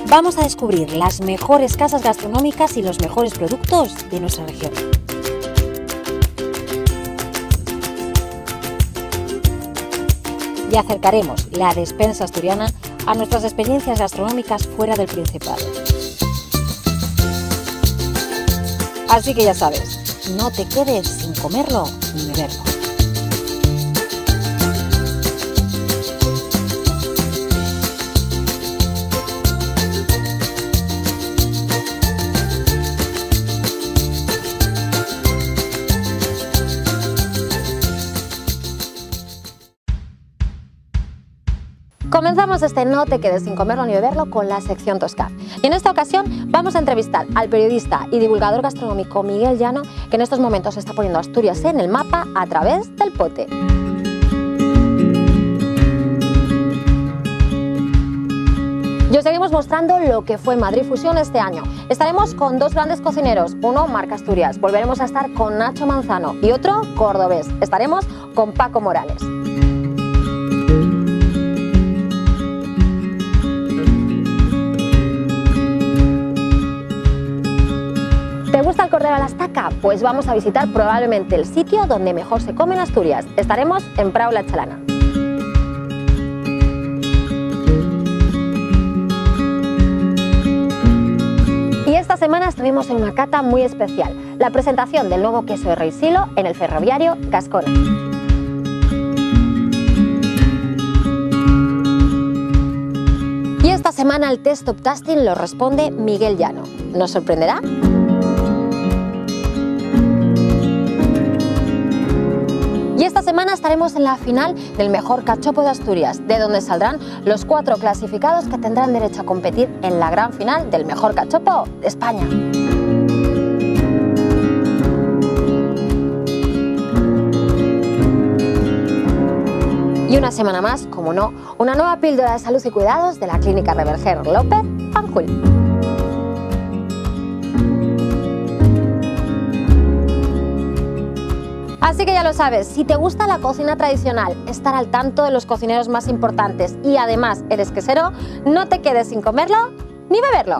Vamos a descubrir las mejores casas gastronómicas y los mejores productos de nuestra región. Y acercaremos la despensa asturiana a nuestras experiencias gastronómicas fuera del Principado. Así que ya sabes, no te quedes sin comerlo ni beberlo. Comenzamos este No te quedes sin comerlo ni beberlo con la sección Toscaf. Y en esta ocasión vamos a entrevistar al periodista y divulgador gastronómico Miguel Llano, que en estos momentos está poniendo Asturias en el mapa a través del pote. Y os seguimos mostrando lo que fue Madrid Fusión este año. Estaremos con dos grandes cocineros, uno marca Asturias, volveremos a estar con Nacho Manzano y otro cordobés. Estaremos con Paco Morales. ¿Te gusta el cordero a la estaca? Pues vamos a visitar probablemente el sitio donde mejor se come en Asturias. Estaremos en Prau La Chalana. Y esta semana estuvimos en una cata muy especial, la presentación del nuevo queso de Rey Silo en el ferroviario Gascona. Y esta semana el test Top Tasting lo responde Miguel Llano. ¿Nos sorprenderá? Y esta semana estaremos en la final del mejor cachopo de Asturias, de donde saldrán los 4 clasificados que tendrán derecho a competir en la gran final del mejor cachopo de España. Y una semana más, como no, una nueva píldora de salud y cuidados de la Clínica Reverger López Fanjul. Así que ya lo sabes, si te gusta la cocina tradicional, estar al tanto de los cocineros más importantes y además eres quesero, no te quedes sin comerlo ni beberlo.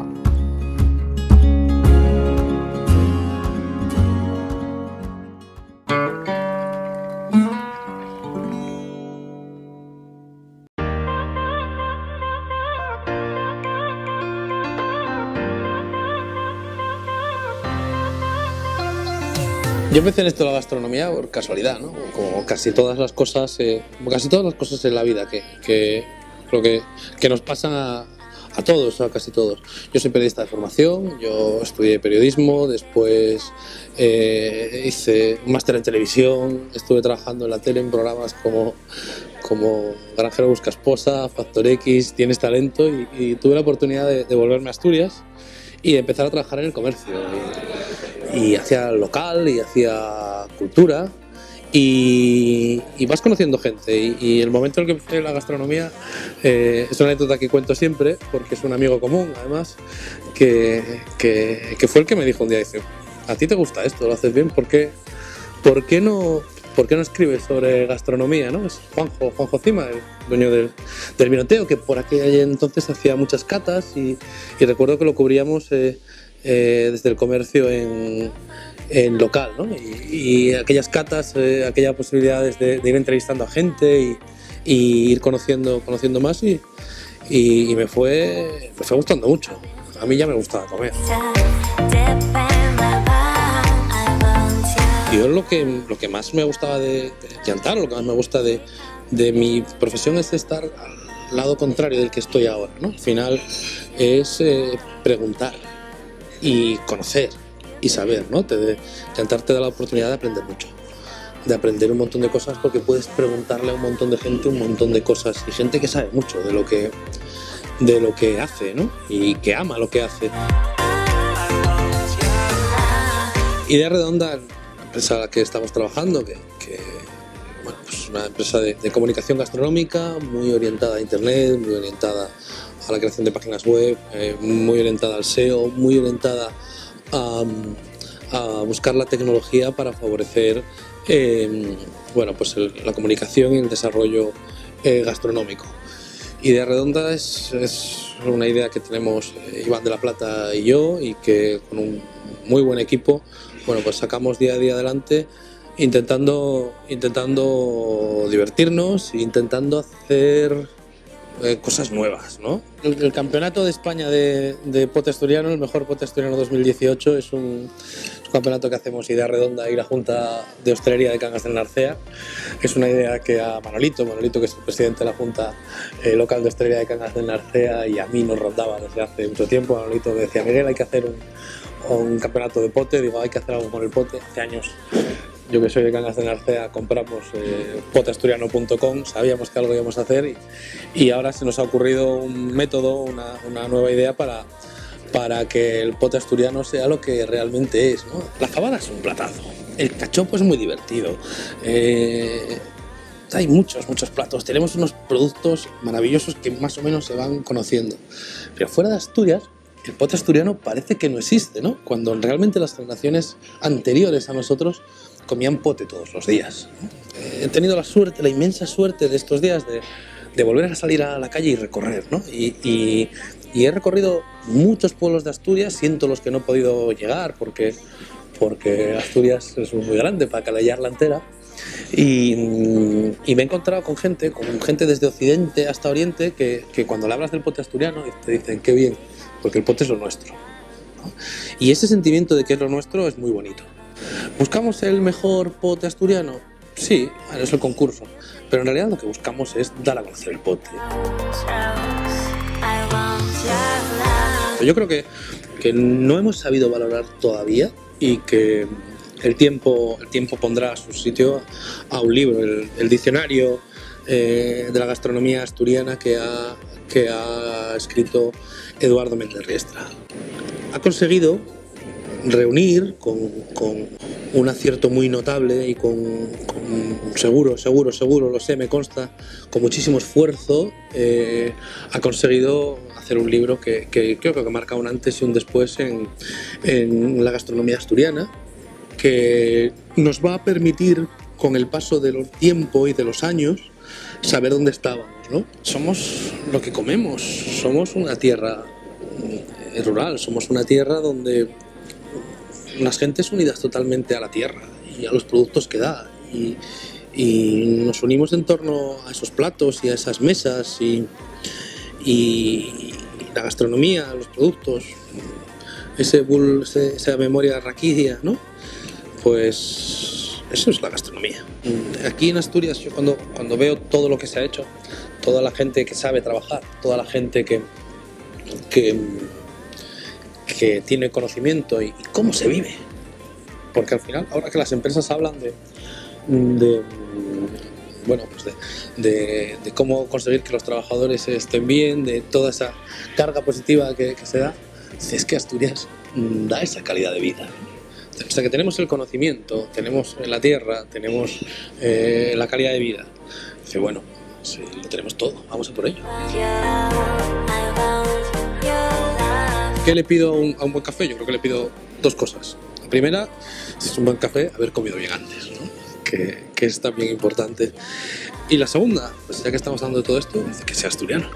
Yo empecé en esto de la gastronomía por casualidad, ¿no? Como casi todas las cosas en la vida que nos pasa a todos, a casi todos. Yo soy periodista de formación, yo estudié periodismo, después hice un máster en televisión, estuve trabajando en la tele en programas como Granjero Busca Esposa, Factor X, Tienes Talento y tuve la oportunidad de volverme a Asturias y de empezar a trabajar en el comercio. Y hacía local y hacía cultura y vas conociendo gente y el momento en el que empecé la gastronomía es una anécdota que cuento siempre porque es un amigo común además que fue el que me dijo un día, dice, ¿a ti te gusta esto? ¿Lo haces bien? ¿Por qué no escribes sobre gastronomía? ¿No? Es Juanjo Cima, el dueño del Vinoteo, que por aquel entonces hacía muchas catas y recuerdo que lo cubríamos desde el comercio en local, ¿no? Y aquellas catas, aquellas posibilidades de ir entrevistando a gente y ir conociendo más y me fue gustando mucho. A mí ya me gustaba comer. Yo lo que más me gustaba de Yantar, lo que más me gusta de mi profesión es estar al lado contrario del que estoy ahora, ¿no? Al final es preguntar y conocer y saber, ¿no? Yantar te da la oportunidad de aprender mucho, de aprender un montón de cosas porque puedes preguntarle a un montón de gente un montón de cosas y gente que sabe mucho de lo que hace, ¿no? Y que ama lo que hace. Idea Redonda, la empresa a la que estamos trabajando, bueno, pues una empresa de comunicación gastronómica muy orientada a internet, muy orientada a la creación de páginas web, muy orientada al SEO, muy orientada a buscar la tecnología para favorecer bueno, pues la comunicación y el desarrollo gastronómico. Idea Redonda es una idea que tenemos Iván de la Plata y yo, y que con un muy buen equipo, bueno, pues sacamos día a día adelante, intentando divertirnos, intentando hacer cosas nuevas, ¿no? El campeonato de España de pote asturiano, el mejor pote asturiano 2018, es un campeonato que hacemos Idea Redonda y la Junta de Hostelería de Cangas del Narcea. Es una idea que a Manolito, que es el presidente de la Junta local de Hostelería de Cangas del Narcea, y a mí nos rondaba desde hace mucho tiempo. Manolito me decía: Miguel, hay que hacer un campeonato de pote. Digo, hay que hacer algo con el pote. Hace años, yo que soy de Cangas de Narcea, compramos poteasturiano.com, sabíamos que algo íbamos a hacer, y ahora se nos ha ocurrido un método, una nueva idea para que el pote asturiano sea lo que realmente es, ¿no? La fabada es un platazo, el cachopo es muy divertido, hay muchos platos, tenemos unos productos maravillosos que más o menos se van conociendo, pero fuera de Asturias el pote asturiano parece que no existe, ¿no? Cuando realmente las generaciones anteriores a nosotros comían pote todos los días. He tenido la inmensa suerte de estos días de volver a salir a la calle y recorrer, ¿no? Y he recorrido muchos pueblos de Asturias, siento los que no he podido llegar porque Asturias es muy grande para calallarla entera, y me he encontrado con gente desde Occidente hasta Oriente que cuando le hablas del pote asturiano te dicen: qué bien, porque el pote es lo nuestro, ¿no? Y ese sentimiento de que es lo nuestro es muy bonito. ¿Buscamos el mejor pote asturiano? Sí, es el concurso, pero en realidad lo que buscamos es dar a conocer el pote. Yo creo que no hemos sabido valorar todavía, y que el tiempo pondrá a su sitio a un libro, el diccionario de la gastronomía asturiana que ha escrito Eduardo Méndez Riestra. Ha conseguido reunir con un acierto muy notable y con seguro, lo sé, me consta, con muchísimo esfuerzo, ha conseguido hacer un libro que creo que marca un antes y un después en la gastronomía asturiana, que nos va a permitir, con el paso del tiempo y de los años, saber dónde estábamos, ¿no? Somos lo que comemos, somos una tierra rural, somos una tierra donde las gentes unidas totalmente a la tierra y a los productos que da, y nos unimos en torno a esos platos y a esas mesas, y la gastronomía, los productos, esa memoria raquídea, ¿no? Pues eso es la gastronomía. Aquí en Asturias, yo cuando veo todo lo que se ha hecho, toda la gente que sabe trabajar, toda la gente que tiene conocimiento y cómo se vive, porque al final, ahora que las empresas hablan de cómo conseguir que los trabajadores estén bien, de toda esa carga positiva que se da, es que Asturias da esa calidad de vida. O sea, que tenemos el conocimiento, tenemos la tierra, tenemos la calidad de vida. Dice, bueno, sí, lo tenemos todo, vamos a por ello. ¿Qué le pido a un buen café? Yo creo que le pido dos cosas. La primera, si es un buen café, haber comido bien antes, ¿no? Que es también importante. Y la segunda, pues ya que estamos hablando de todo esto, que sea asturiano.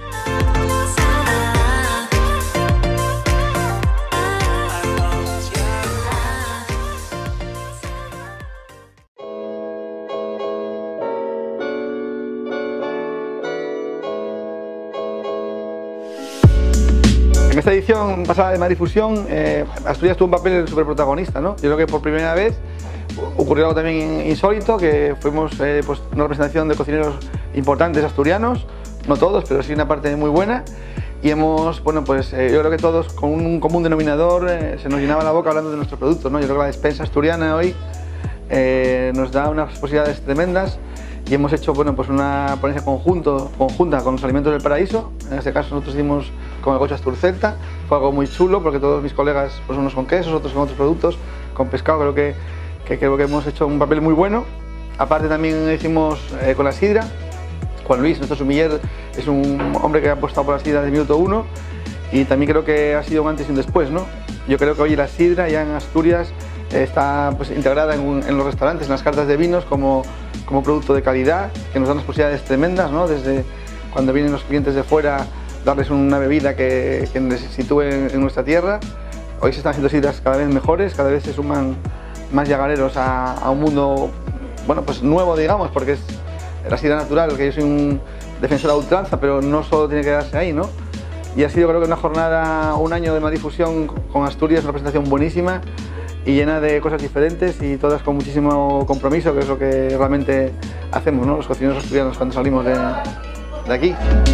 En esta edición pasada de Madrid Fusión, Asturias tuvo un papel súper protagonista, ¿no? Yo creo que por primera vez ocurrió algo también insólito, que fuimos pues una representación de cocineros importantes asturianos, no todos, pero sí una parte muy buena, y hemos, bueno, pues yo creo que todos con un común denominador se nos llenaba la boca hablando de nuestros productos, ¿no? Yo creo que la despensa asturiana hoy nos da unas posibilidades tremendas, y hemos hecho, bueno, pues una ponencia conjunta con los alimentos del paraíso. En este caso nosotros hicimos con el gocho asturcelta, fue algo muy chulo porque todos mis colegas, pues unos con quesos, otros con otros productos, con pescado, creo que hemos hecho un papel muy bueno. Aparte también hicimos con la sidra. Juan Luis, nuestro sumiller, es un hombre que ha apostado por la sidra desde el minuto 1, y también creo que ha sido un antes y un después, ¿no? Yo creo que hoy la sidra ya en Asturias está pues integrada en los restaurantes, en las cartas de vinos, como producto de calidad, que nos da unas posibilidades tremendas, ¿no? Desde cuando vienen los clientes de fuera, darles una bebida que les sitúe en nuestra tierra. Hoy se están haciendo sidras cada vez mejores, cada vez se suman más llagareros a un mundo, bueno, pues nuevo, digamos, porque es la sidra natural, que yo soy un defensor a ultranza, pero no solo tiene que quedarse ahí, ¿no? Y ha sido, creo que una jornada, un año de Madrid Fusión con Asturias, una presentación buenísima y llena de cosas diferentes y todas con muchísimo compromiso, que es lo que realmente hacemos, ¿no? Los cocineros asturianos cuando salimos de aquí.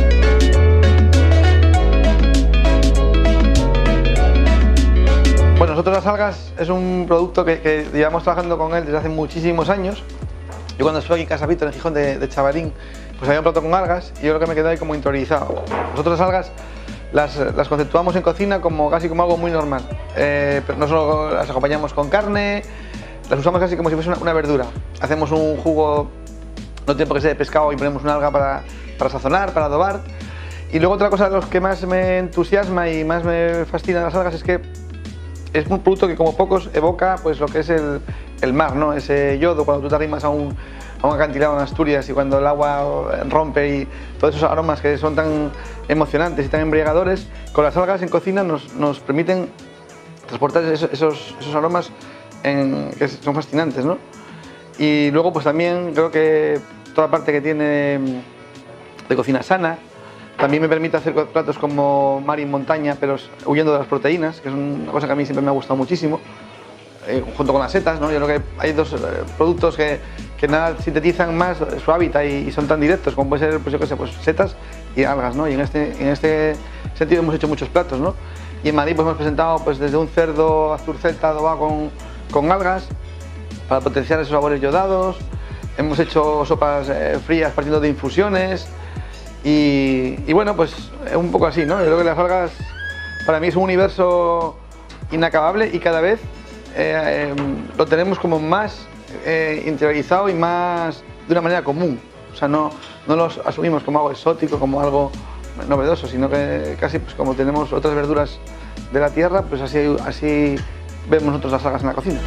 Bueno, nosotros las algas es un producto que llevamos trabajando con él desde hace muchísimos años. Yo cuando estuve aquí en Casa Víctor, en Gijón de Chavalín, pues había un plato con algas y yo creo que me quedé ahí como interiorizado. Nosotros las algas las conceptuamos en cocina como casi como algo muy normal. Pero no solo las acompañamos con carne, las usamos casi como si fuese una verdura. Hacemos un jugo, no tiene por qué ser de pescado, y ponemos una alga para sazonar, para adobar. Y luego otra cosa de los que más me entusiasma y más me fascina de las algas es que es un producto que como pocos evoca pues lo que es el mar, ¿no? Ese yodo, cuando tú te arrimas a un acantilado en Asturias y cuando el agua rompe y todos esos aromas que son tan emocionantes y tan embriagadores, con las algas en cocina nos permiten transportar esos aromas que son fascinantes, ¿no? Y luego pues también creo que toda la parte que tiene de cocina sana también me permite hacer platos como mar y montaña, pero huyendo de las proteínas, que es una cosa que a mí siempre me ha gustado muchísimo, junto con las setas, ¿no? Yo creo que hay dos productos que nada sintetizan más su hábitat y son tan directos como puede ser, pues yo qué sé, pues setas y algas, ¿no? Y en este sentido hemos hecho muchos platos, ¿no? Y en Madrid pues hemos presentado pues desde un cerdo azurcelta adobado con algas para potenciar esos sabores yodados. Hemos hecho sopas frías partiendo de infusiones. Y bueno, pues un poco así, ¿no? Yo creo que las algas para mí es un universo inacabable y cada vez lo tenemos como más interiorizado y más de una manera común. O sea, no los asumimos como algo exótico, como algo novedoso, sino que casi pues como tenemos otras verduras de la tierra, pues así vemos nosotros las algas en la cocina.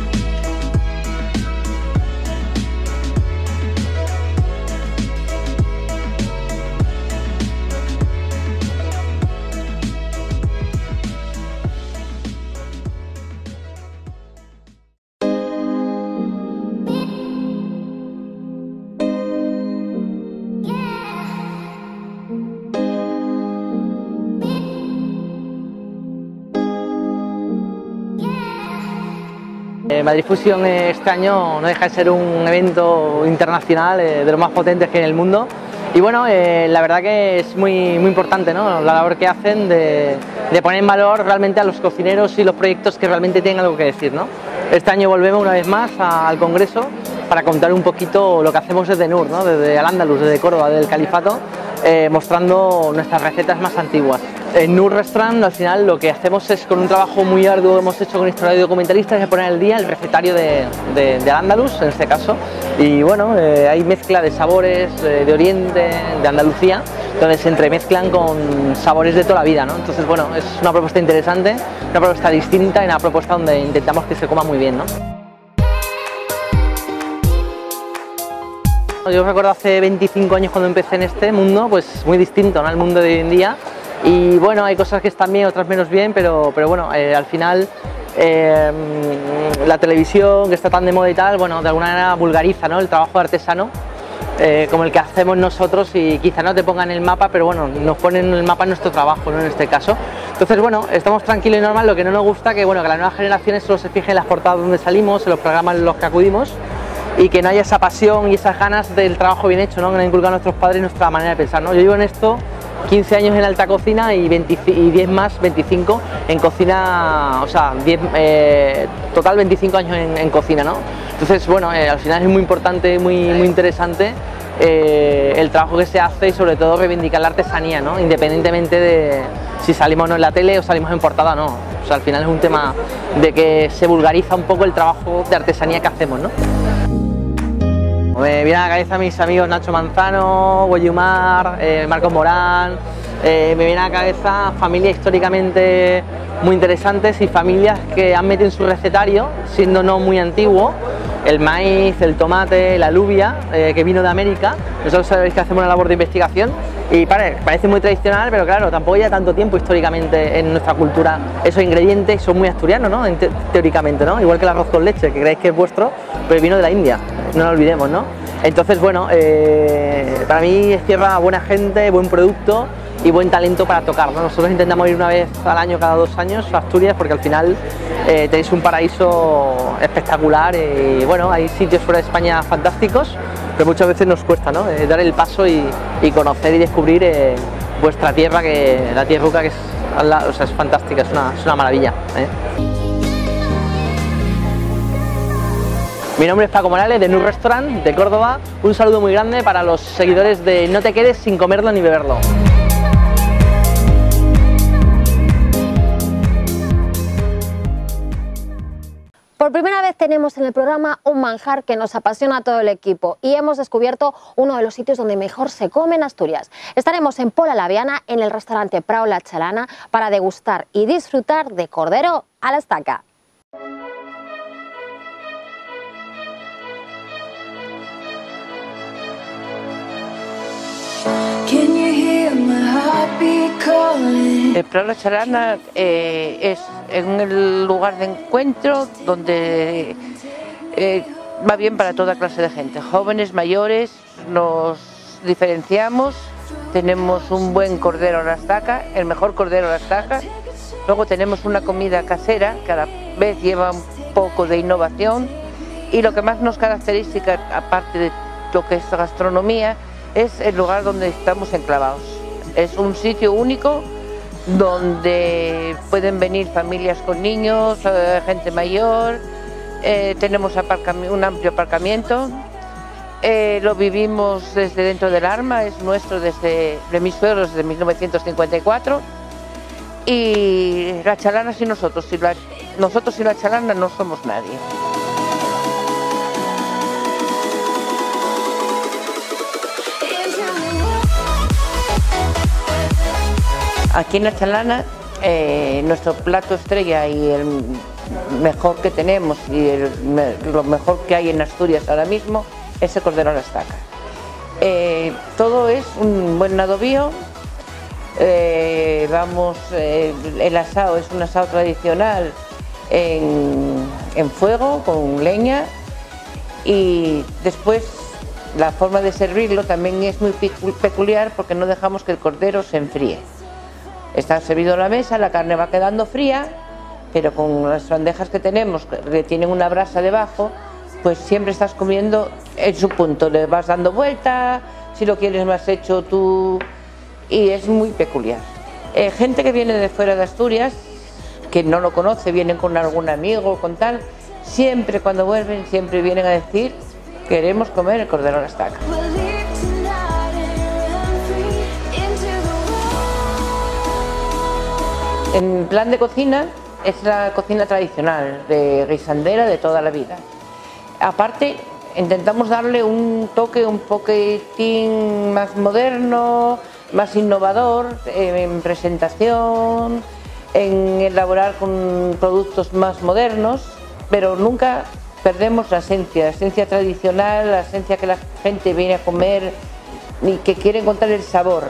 Madrid Fusión este año no deja de ser un evento internacional de los más potentes que hay en el mundo y bueno, la verdad que es muy importante, ¿no? La labor que hacen de poner en valor realmente a los cocineros y los proyectos que realmente tienen algo que decir, ¿no? Este año volvemos una vez más al Congreso para contar un poquito lo que hacemos desde NUR, ¿no? Desde Al-Ándalus, desde Córdoba, del Califato, mostrando nuestras recetas más antiguas. En NUR Restaurant al final lo que hacemos es, con un trabajo muy arduo que hemos hecho con historiadores y documentalistas, es poner al día el recetario de Al-Ándalus en este caso, y bueno, hay mezcla de sabores de Oriente, de Andalucía, donde se entremezclan con sabores de toda la vida, ¿no? Entonces bueno, es una propuesta interesante, una propuesta distinta y una propuesta donde intentamos que se coma muy bien, ¿no? Yo recuerdo hace 25 años cuando empecé en este mundo, pues muy distinto, ¿no?, al mundo de hoy en día. Y bueno, hay cosas que están bien, otras menos bien, pero bueno, al final la televisión, que está tan de moda y tal, bueno, de alguna manera vulgariza, ¿no?, el trabajo artesano, como el que hacemos nosotros, y quizá no te pongan en el mapa, pero bueno, nos ponen en el mapa nuestro trabajo, ¿no?, en este caso. Entonces bueno, estamos tranquilos y normal. Lo que no nos gusta que, bueno, que las nuevas generaciones solo se fijen en las portadas donde salimos, en los programas en los que acudimos, y que no haya esa pasión y esas ganas del trabajo bien hecho, ¿no?, que nos inculcan nuestros padres y nuestra manera de pensar, ¿no? Yo llevo en esto 15 años en alta cocina y 10 más, 25 en cocina, o sea, total 25 años en cocina, ¿no? Entonces, bueno, al final es muy importante, muy interesante el trabajo que se hace y sobre todo reivindicar la artesanía, ¿no?, independientemente de si salimos o no en la tele o salimos en portada o no. O sea, al final es un tema de que se vulgariza un poco el trabajo de artesanía que hacemos, ¿no? Me viene a la cabeza mis amigos Nacho Manzano, Guayumar, Marcos Morán. Me viene a la cabeza familias históricamente muy interesantes y familias que han metido en su recetario, siendo no muy antiguo, el maíz, el tomate, la alubia, que vino de América. Nosotros sabéis que hacemos una labor de investigación Y parece muy tradicional, pero claro, tampoco lleva tanto tiempo históricamente en nuestra cultura. Esos ingredientes son muy asturianos, ¿no? Teóricamente, ¿no? Igual que el arroz con leche, que creéis que es vuestro, pero vino de la India, no lo olvidemos, ¿no? Entonces, bueno, para mí es tierra, buena gente, buen producto y buen talento para tocar, ¿no? Nosotros intentamos ir una vez al año, cada 2 años a Asturias, porque al final tenéis un paraíso espectacular y bueno, hay sitios fuera de España fantásticos, pero muchas veces nos cuesta, ¿no? Dar el paso y conocer y descubrir vuestra tierra, que la tierruca, que es, o sea, es fantástica, es una maravilla, ¿eh? Mi nombre es Paco Morales, de New Restaurant, de Córdoba. Un saludo muy grande para los seguidores de No te quedes sin comerlo ni beberlo. Por primera vez tenemos en el programa un manjar que nos apasiona a todo el equipo y hemos descubierto uno de los sitios donde mejor se come en Asturias. Estaremos en Pola la Viana, en el restaurante Prau La Chalana, para degustar y disfrutar de cordero a la estaca. El Prau La Chalana es en el lugar de encuentro donde va bien para toda clase de gente, jóvenes, mayores, nos diferenciamos, tenemos un buen cordero a la estaca, el mejor cordero a la estaca, luego tenemos una comida casera, cada vez lleva un poco de innovación y lo que más nos caracteriza, aparte de lo que es gastronomía, es el lugar donde estamos enclavados. Es un sitio único donde pueden venir familias con niños, gente mayor, tenemos un amplio aparcamiento, lo vivimos desde dentro del Arma, es nuestro de mis suegros desde 1954 y La Chalana sin nosotros, nosotros sin La Chalana no somos nadie. Aquí en La Chalana, nuestro plato estrella y el mejor que tenemos y lo mejor que hay en Asturias ahora mismo es el cordero a la estaca. Todo es un buen adobío, el asado es un asado tradicional en fuego, con leña, y después la forma de servirlo también es muy peculiar porque no dejamos que el cordero se enfríe. Está servido a la mesa, la carne va quedando fría, pero con las bandejas que tenemos, que tienen una brasa debajo, pues siempre estás comiendo en su punto, le vas dando vuelta, si lo quieres más hecho tú, y es muy peculiar. Gente que viene de fuera de Asturias, que no lo conoce, vienen con algún amigo, con tal, siempre cuando vuelven, siempre vienen a decir, queremos comer el cordero a la estaca. En plan de cocina, es la cocina tradicional, de guisandera de toda la vida. Aparte, intentamos darle un toque un poquitín más moderno, más innovador, en presentación, en elaborar con productos más modernos, pero nunca perdemos la esencia tradicional, la esencia que la gente viene a comer y que quiere encontrar el sabor.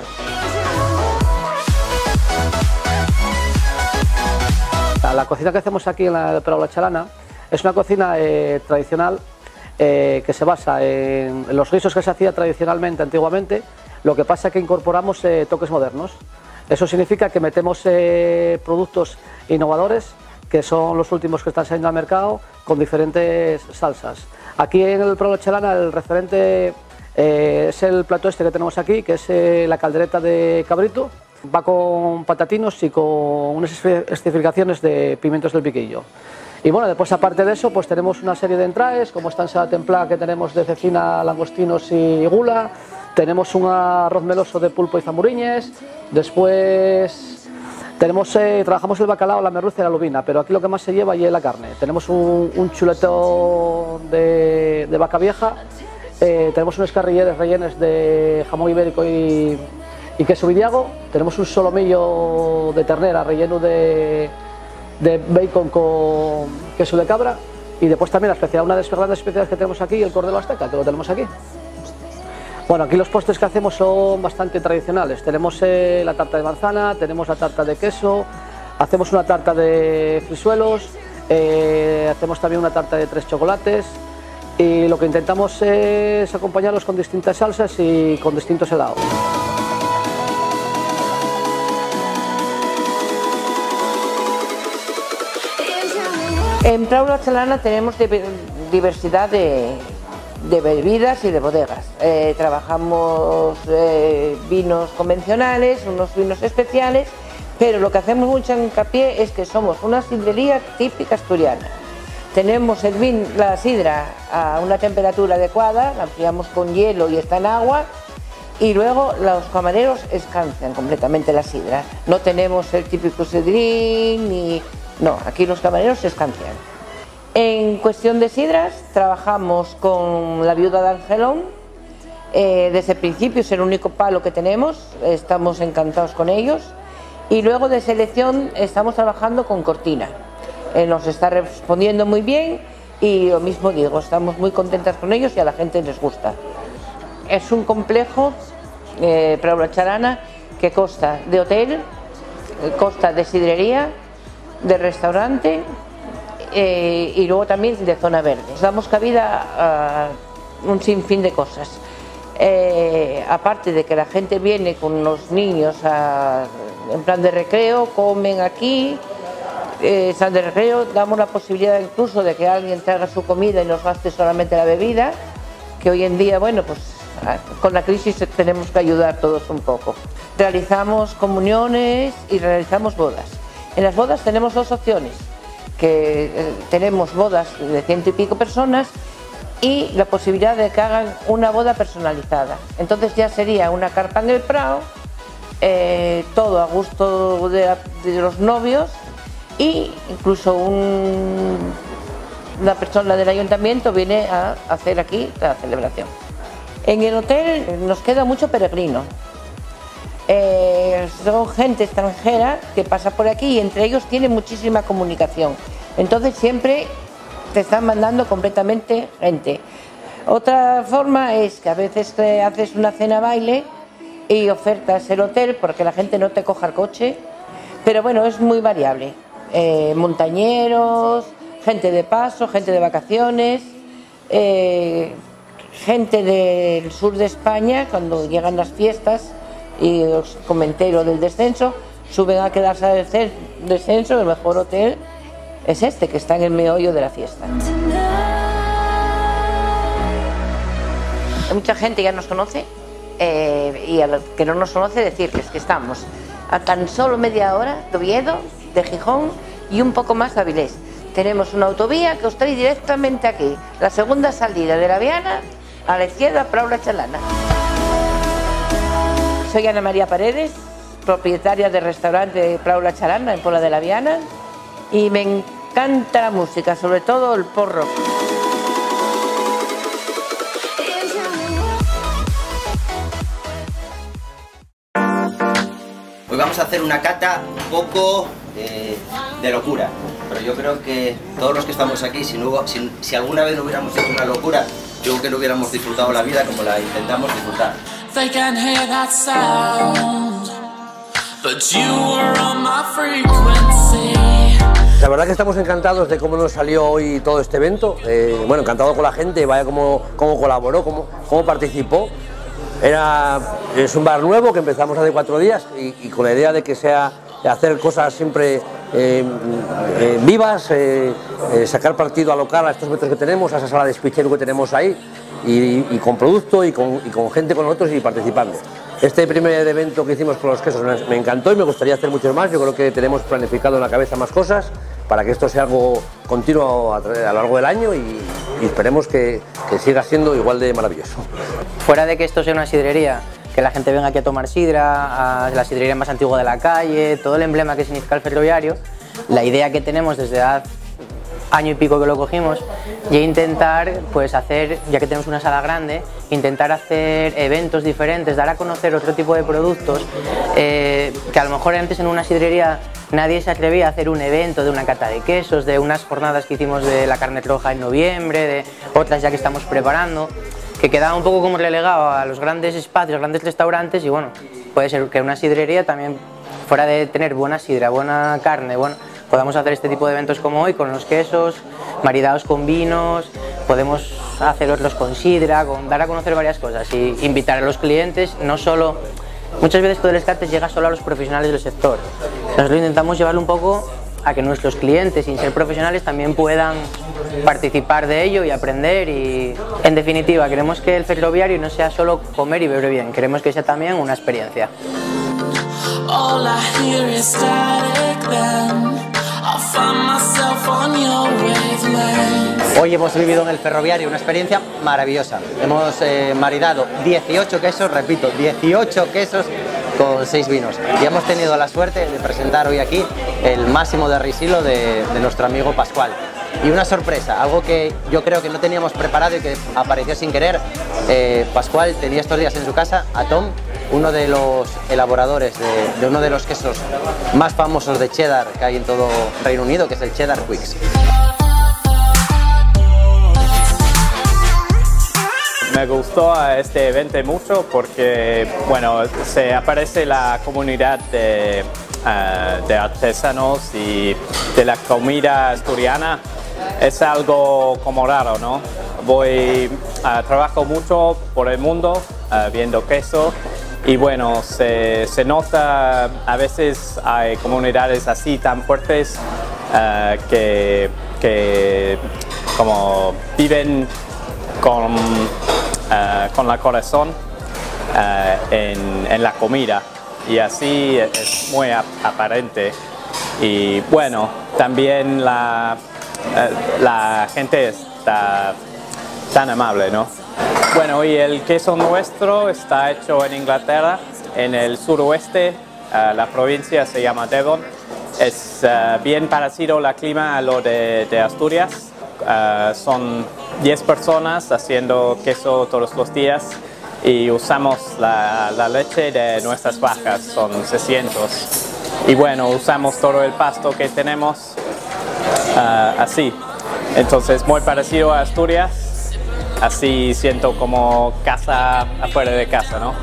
La cocina que hacemos aquí en el Prau La Chalana es una cocina tradicional que se basa en los guisos que se hacía tradicionalmente, antiguamente. Lo que pasa es que incorporamos toques modernos. Eso significa que metemos productos innovadores, que son los últimos que están saliendo al mercado, con diferentes salsas. Aquí en el Prau La Chalana el referente es el plato este que tenemos aquí, que es la caldereta de cabrito. Va con patatinos y con unas especificaciones de pimientos del piquillo. Y bueno, después aparte de eso, pues tenemos una serie de entraes, como esta ensalada templada que tenemos de cecina, langostinos y gula. Tenemos un arroz meloso de pulpo y zamuriñes. Después trabajamos el bacalao, la merluza y la lubina, pero aquí lo que más se lleva es la carne. Tenemos un chuletón de vaca vieja, tenemos unos carrilleres rellenos de jamón ibérico y queso vidiago, tenemos un solomillo de ternera relleno de bacon con queso de cabra, y después también una de las grandes especialidades que tenemos aquí, el cordero azteca, que lo tenemos aquí. Bueno, aquí los postres que hacemos son bastante tradicionales. Tenemos la tarta de manzana, tenemos la tarta de queso, hacemos una tarta de frisuelos, hacemos también una tarta de 3 chocolates y lo que intentamos es acompañarlos con distintas salsas y con distintos helados. En Prau La Chalana tenemos diversidad de bebidas y de bodegas. Trabajamos vinos convencionales, unos vinos especiales, pero lo que hacemos mucho hincapié es que somos una sidrería típica asturiana. Tenemos la sidra a una temperatura adecuada, la enfriamos con hielo y está en agua, y luego los camareros escancian completamente la sidra. No tenemos el típico sidrín, no, aquí los camareros se escancian. En cuestión de sidras, trabajamos con la Viuda de Angelón. Desde el principio es el único palo que tenemos, estamos encantados con ellos. Y luego de selección estamos trabajando con Cortina. Nos está respondiendo muy bien y lo mismo digo, estamos muy contentas con ellos y a la gente les gusta. Es un complejo, Prau La Chalana, que consta de hotel, consta de sidrería, de restaurante y luego también de zona verde. Nos damos cabida a un sinfín de cosas. Aparte de que la gente viene con los niños en plan de recreo, comen aquí, están de recreo, damos la posibilidad incluso de que alguien traiga su comida y nos gaste solamente la bebida, que hoy en día, bueno, pues con la crisis tenemos que ayudar todos un poco. Realizamos comuniones y realizamos bodas. En las bodas tenemos dos opciones, que tenemos bodas de 100 y pico personas y la posibilidad de que hagan una boda personalizada. Entonces ya sería una carpa en el Prado, todo a gusto de los novios, y incluso una persona del ayuntamiento viene a hacer aquí la celebración. En el hotel nos queda mucho peregrino. Son gente extranjera que pasa por aquí y entre ellos tiene muchísima comunicación. Entonces siempre te están mandando completamente gente. Otra forma es que a veces te haces una cena baile y ofertas el hotel porque la gente no te coja el coche, pero bueno, es muy variable. Montañeros, gente de paso, gente de vacaciones, gente del sur de España, cuando llegan las fiestas y os comenté lo del descenso, suben a quedarse al descenso. El mejor hotel es este, que está en el meollo de la fiesta. Mucha gente ya nos conoce y a los que no nos conoce decirles que estamos a tan solo media hora de Oviedo, de Gijón y un poco más de Avilés. Tenemos una autovía que os trae directamente aquí, la segunda salida de la Viana, a la izquierda, Prau La Chalana. Soy Ana María Paredes, propietaria del restaurante Prau La Chalana en Pola de la Viana, y me encanta la música, sobre todo el porro. Hoy vamos a hacer una cata un poco de locura, pero yo creo que todos los que estamos aquí, si alguna vez no hubiéramos hecho una locura, yo creo que no hubiéramos disfrutado la vida como la intentamos disfrutar. La verdad que estamos encantados de cómo nos salió hoy todo este evento. Bueno, encantado con la gente, vaya cómo colaboró, cómo participó. Es un bar nuevo que empezamos hace 4 días y con la idea de que sea de hacer cosas siempre vivas, sacar partido al local, a estos metros que tenemos, a esa sala de speechero que tenemos ahí, y con producto y con gente con nosotros y participando. Este primer evento que hicimos con los quesos me encantó y me gustaría hacer muchos más. Yo creo que tenemos planificado en la cabeza más cosas para que esto sea algo continuo a lo largo del año y esperemos que siga siendo igual de maravilloso. Fuera de que esto sea una sidrería, que la gente venga aquí a tomar sidra, a la sidrería más antigua de la calle, todo el emblema que significa el ferroviario, la idea que tenemos desde hace año y pico que lo cogimos, y intentar pues hacer, ya que tenemos una sala grande, intentar hacer eventos diferentes, dar a conocer otro tipo de productos, que a lo mejor antes en una sidrería nadie se atrevía a hacer un evento de una cata de quesos, de unas jornadas que hicimos de la carne roja en noviembre, de otras ya que estamos preparando. que quedaba un poco como relegado a los grandes espacios, grandes restaurantes, y bueno, puede ser que una sidrería también, fuera de tener buena sidra, buena carne, bueno, podamos hacer este tipo de eventos como hoy, con los quesos, maridados con vinos, podemos hacerlos con sidra, dar a conocer varias cosas y invitar a los clientes, no solo, muchas veces todo el Descartes llega solo a los profesionales del sector, nosotros intentamos llevarlo un poco a que nuestros clientes, sin ser profesionales, también puedan participar de ello y aprender, y en definitiva queremos que el ferroviario no sea solo comer y beber bien, queremos que sea también una experiencia. Hoy hemos vivido en el ferroviario una experiencia maravillosa. Hemos maridado 18 quesos, repito, 18 quesos con 6 vinos. Y hemos tenido la suerte de presentar hoy aquí el máximo de Risilo de nuestro amigo Pascual. Y una sorpresa, algo que yo creo que no teníamos preparado y que apareció sin querer. Pascual tenía estos días en su casa a Tom, uno de los elaboradores de uno de los quesos más famosos de cheddar que hay en todo Reino Unido, que es el Cheddar Quicks. Me gustó este evento mucho porque, bueno, se aparece la comunidad de artesanos y de la comida asturiana. Es algo como raro, ¿no? Trabajo mucho por el mundo viendo queso y bueno, se nota, a veces hay comunidades así tan fuertes que como viven con la corazón en la comida, y así es muy aparente. Y bueno, también la gente está tan amable, ¿no? Bueno, y el queso nuestro está hecho en Inglaterra, en el suroeste, la provincia se llama Devon. Es bien parecido al clima a lo de Asturias. Son 10 personas haciendo queso todos los días y usamos la leche de nuestras vacas, son 600. Y bueno, usamos todo el pasto que tenemos así. Entonces, muy parecido a Asturias, así siento como casa afuera de casa, ¿no?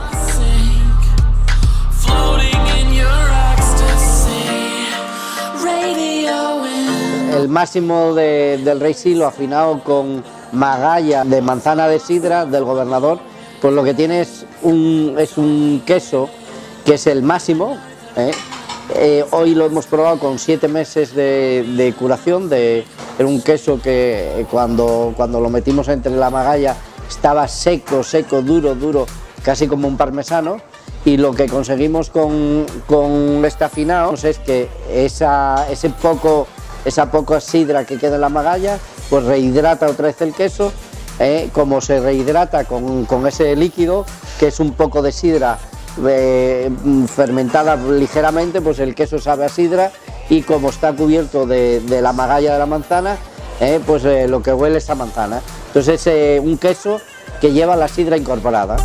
El máximo del Risilo afinado con magalla de manzana de sidra del gobernador, pues lo que tiene es un queso que es el máximo. Hoy lo hemos probado con 7 meses de curación, era un queso que cuando lo metimos entre la magalla estaba seco, duro, casi como un parmesano, y lo que conseguimos con este afinado es que esa poca sidra que queda en la magalla pues rehidrata otra vez el queso, como se rehidrata con ese líquido que es un poco de sidra fermentada ligeramente, pues el queso sabe a sidra, y como está cubierto de la magalla de la manzana, pues lo que huele es a manzana. Entonces es un queso que lleva la sidra incorporada.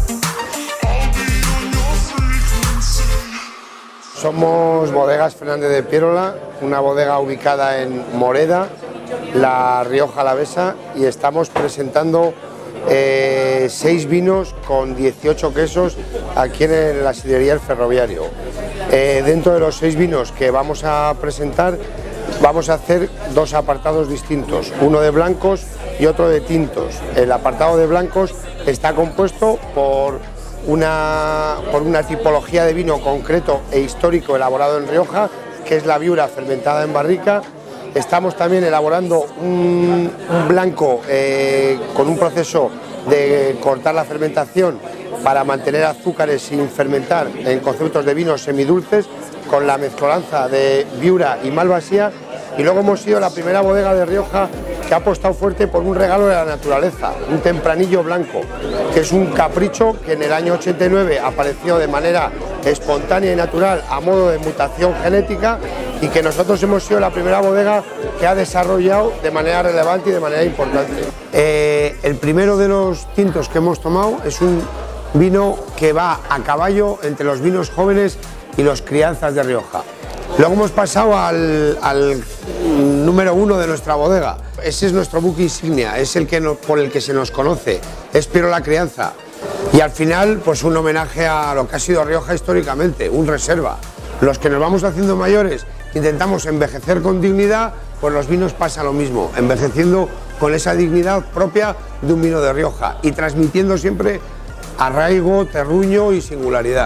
Somos Bodegas Fernández de Pierola, una bodega ubicada en Moreda, La Rioja Alavesa, y estamos presentando 6 vinos con 18 quesos aquí en la sidrería El Ferroviario. Dentro de los 6 vinos que vamos a presentar, vamos a hacer 2 apartados distintos, uno de blancos y otro de tintos. El apartado de blancos está compuesto por una tipología de vino concreto e histórico elaborado en Rioja, que es la Viura fermentada en barrica. Estamos también elaborando un blanco con un proceso de cortar la fermentación para mantener azúcares sin fermentar en conceptos de vinos semidulces, con la mezcolanza de Viura y Malvasía. Y luego hemos sido la primera bodega de Rioja que ha apostado fuerte por un regalo de la naturaleza, un tempranillo blanco, que es un capricho que en el año 89 apareció de manera espontánea y natural a modo de mutación genética, y que nosotros hemos sido la primera bodega que ha desarrollado de manera relevante y de manera importante. El primero de los tintos que hemos tomado es un vino que va a caballo entre los vinos jóvenes y los crianzas de Rioja. Luego hemos pasado al número 1 de nuestra bodega. Ese es nuestro buque insignia, es el que por el que se nos conoce, es Piérola Crianza. Y al final, pues un homenaje a lo que ha sido Rioja históricamente, un reserva. Los que nos vamos haciendo mayores, intentamos envejecer con dignidad, pues los vinos pasa lo mismo, envejeciendo con esa dignidad propia de un vino de Rioja y transmitiendo siempre arraigo, terruño y singularidad.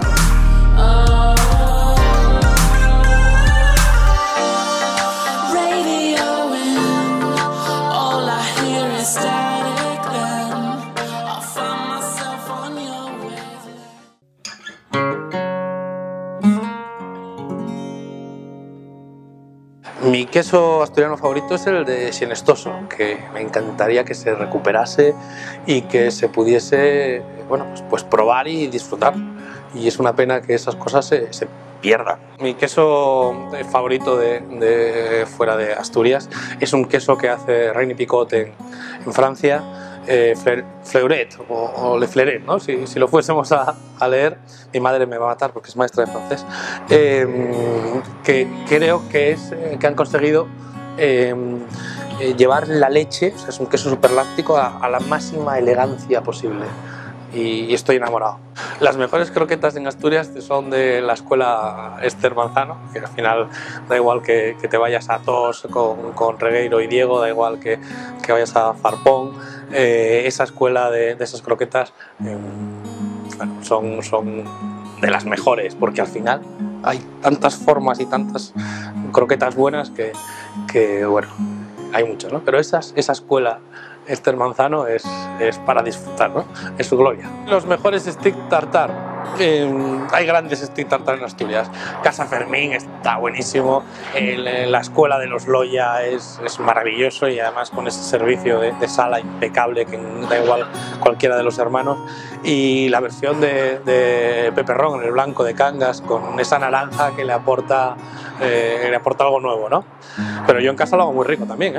Mi queso asturiano favorito es el de Xenestoso, que me encantaría que se recuperase y que se pudiese, bueno, pues probar y disfrutar. Y es una pena que esas cosas se pierdan. Mi queso favorito de fuera de Asturias es un queso que hace Reine Picot en Francia, Fleuret o Le Fleuret, ¿no? Si lo fuésemos a leer, mi madre me va a matar porque es maestra de francés, que creo que han conseguido llevar la leche, o sea, es un queso superláctico, a la máxima elegancia posible. Y estoy enamorado. Las mejores croquetas en Asturias son de la escuela Esther Manzano, que al final da igual que te vayas a Tos con Regueiro y Diego, da igual que vayas a Farpón, esa escuela de esas croquetas bueno, son de las mejores, porque al final hay tantas formas y tantas croquetas buenas que bueno, hay muchas, ¿no? Pero esa escuela Esther Manzano es para disfrutar, ¿no? Es su gloria. Los mejores stick tartar. Hay grandes stick tartar en Asturias. Casa Fermín está buenísimo. La escuela de los Loya es maravilloso y además con ese servicio de sala impecable que da igual cualquiera de los hermanos. Y la versión de Peperrón, el blanco de Cangas, con esa naranja que le aporta algo nuevo, ¿no? Pero yo en casa lo hago muy rico también, ¿eh?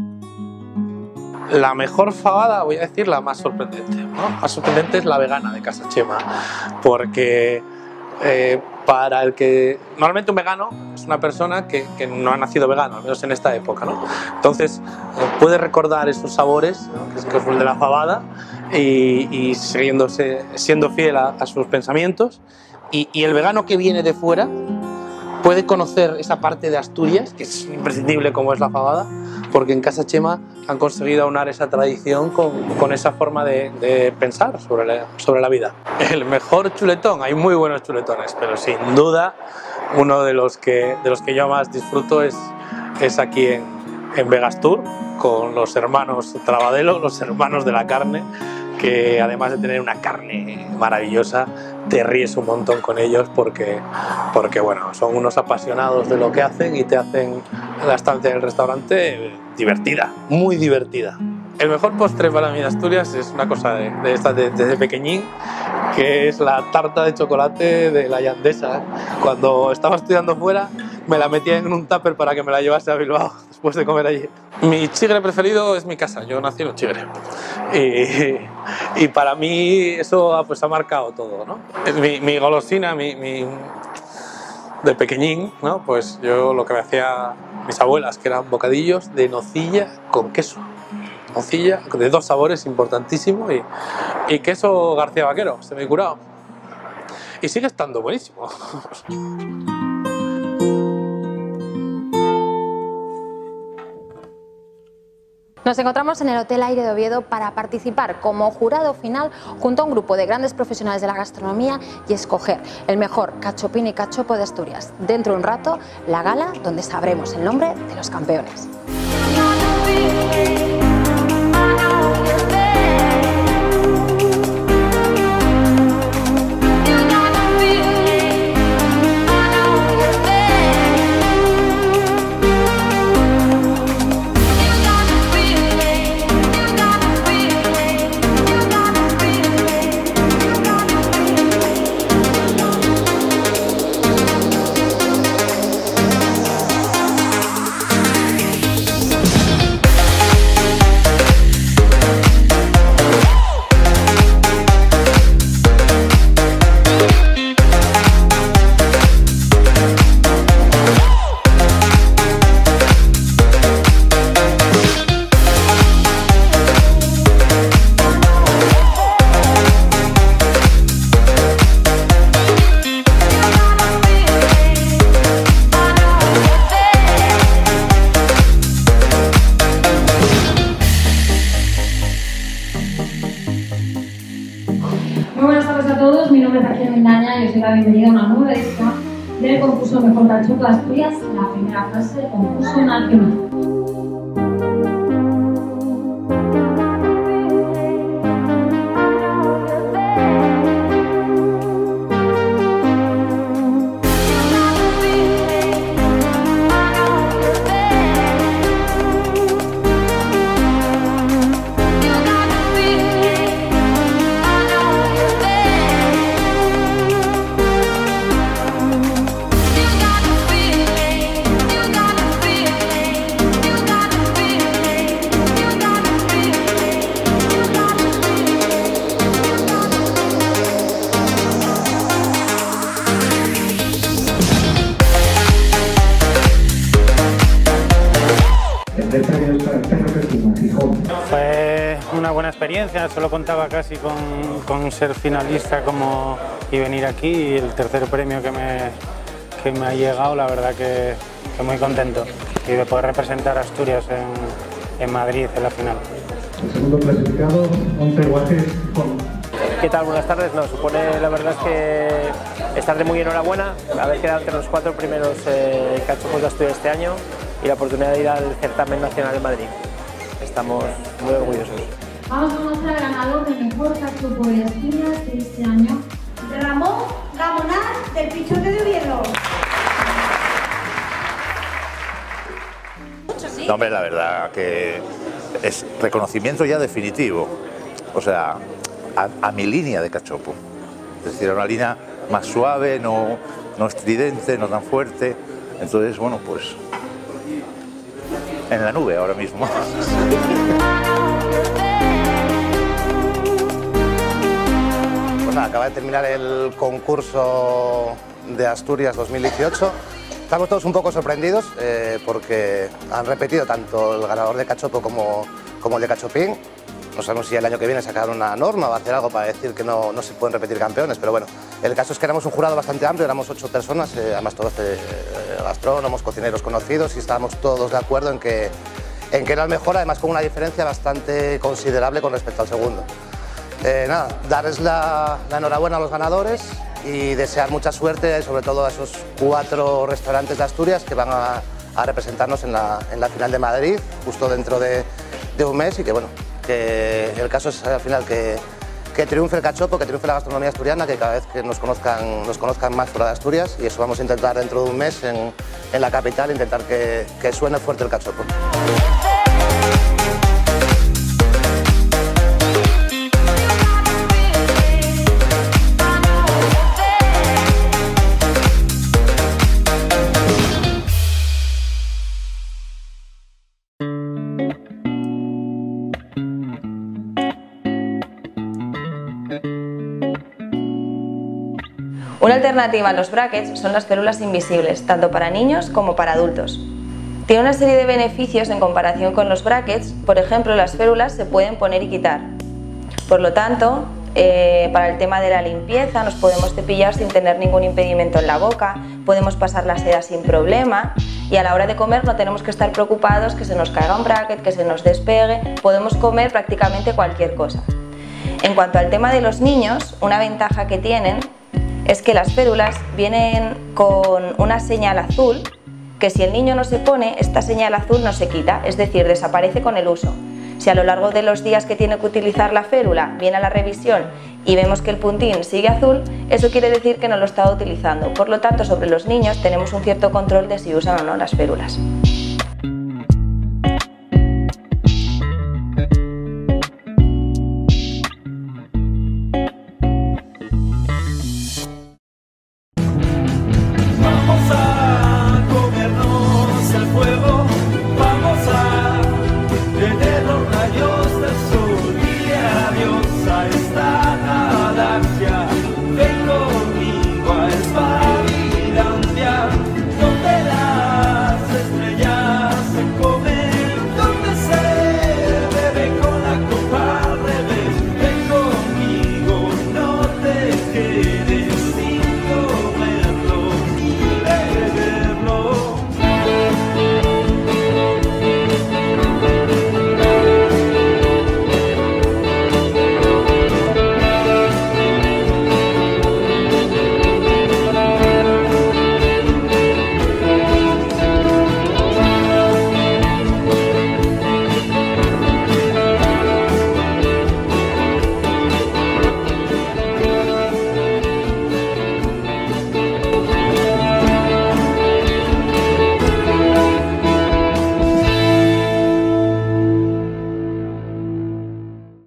La mejor fabada, voy a decir la más sorprendente, ¿no? La más sorprendente es la vegana de Casa Chema, porque para el que... Normalmente un vegano es una persona que no ha nacido vegano, al menos en esta época, ¿no? Entonces puede recordar esos sabores, ¿no? que es el de la fabada, y siendo fiel a sus pensamientos, y el vegano que viene de fuera puede conocer esa parte de Asturias, que es imprescindible como es la fabada, porque en Casa Chema han conseguido aunar esa tradición con esa forma de pensar sobre la vida. El mejor chuletón, hay muy buenos chuletones, pero sin duda uno de los que yo más disfruto es aquí en Vegastur, con los hermanos Trabadelo, los hermanos de la carne, que además de tener una carne maravillosa, te ríes un montón con ellos porque bueno, son unos apasionados de lo que hacen y te hacen la estancia en el restaurante divertida, muy divertida. El mejor postre para mí de Asturias es una cosa desde pequeñín, que es la tarta de chocolate de la Yandesa. Cuando estaba estudiando fuera, me la metía en un tupper para que me la llevase a Bilbao después de comer allí. Mi chigre preferido es mi casa, yo nací en un chigre. Y para mí eso pues ha marcado todo, ¿no? Mi golosina, de pequeñín, ¿no? Pues yo lo que me hacía mis abuelas, que eran bocadillos de nocilla con queso. Nocilla de 2 sabores importantísimos y queso García Vaquero, semicurado. Y sigue estando buenísimo. Nos encontramos en el Hotel Aire de Oviedo para participar como jurado final junto a un grupo de grandes profesionales de la gastronomía y escoger el mejor cachopín y cachopo de Asturias. Dentro de un rato, la gala donde sabremos el nombre de los campeones. la bienvenida a una nueva edición del concurso Mejor Cachopo de Asturias, la primera fase del concurso nacional. Fue una buena experiencia, solo contaba casi con ser finalista y venir aquí, y el tercer premio que me ha llegado, la verdad que muy contento, y de poder representar a Asturias en Madrid en la final. El segundo clasificado, Monteguaje. ¿Qué tal? Buenas tardes. No, supone, la verdad es que estar de muy enhorabuena, haber quedado entre los 4 primeros cachopos de Asturias este año y la oportunidad de ir al certamen nacional en Madrid. Estamos muy orgullosos. Vamos a conocer al ganador del Mejor Cachopo de Asturias de este año, Ramón Gamonal, del Pichote de Oviedo. No, hombre, la verdad que es reconocimiento ya definitivo, o sea, a mi línea de cachopo. Es decir, una línea más suave, no estridente, no tan fuerte. Entonces, bueno, pues en la nube ahora mismo. Pues nada, acaba de terminar el concurso de Asturias 2018. Estamos todos un poco sorprendidos porque han repetido tanto el ganador de cachopo como el de cachopín. No sabemos si el año que viene sacar una norma o hacer algo para decir que no se pueden repetir campeones, pero bueno, el caso es que éramos un jurado bastante amplio, éramos 8 personas, además todos gastrónomos, cocineros conocidos, y estábamos todos de acuerdo en que era el mejor, además con una diferencia bastante considerable con respecto al segundo. Nada, darles la enhorabuena a los ganadores y desear mucha suerte, sobre todo a esos 4 restaurantes de Asturias que van a representarnos en la final de Madrid, justo dentro de un mes, y que bueno, que el caso es al final que triunfe el cachopo, que triunfe la gastronomía asturiana, que cada vez que nos conozcan más fuera de Asturias, y eso vamos a intentar dentro de un mes en la capital, intentar que suene fuerte el cachopo. Una alternativa a los brackets son las férulas invisibles, tanto para niños como para adultos. Tiene una serie de beneficios en comparación con los brackets. Por ejemplo, las férulas se pueden poner y quitar. Por lo tanto, para el tema de la limpieza nos podemos cepillar sin tener ningún impedimento en la boca, podemos pasar la seda sin problema, y a la hora de comer no tenemos que estar preocupados que se nos caiga un bracket, que se nos despegue, podemos comer prácticamente cualquier cosa. En cuanto al tema de los niños, una ventaja que tienen es que las férulas vienen con una señal azul que si el niño no se pone, esta señal azul no se quita, es decir, desaparece con el uso. Si a lo largo de los días que tiene que utilizar la férula viene a la revisión y vemos que el puntín sigue azul, eso quiere decir que no lo está utilizando. Por lo tanto, sobre los niños tenemos un cierto control de si usan o no las férulas.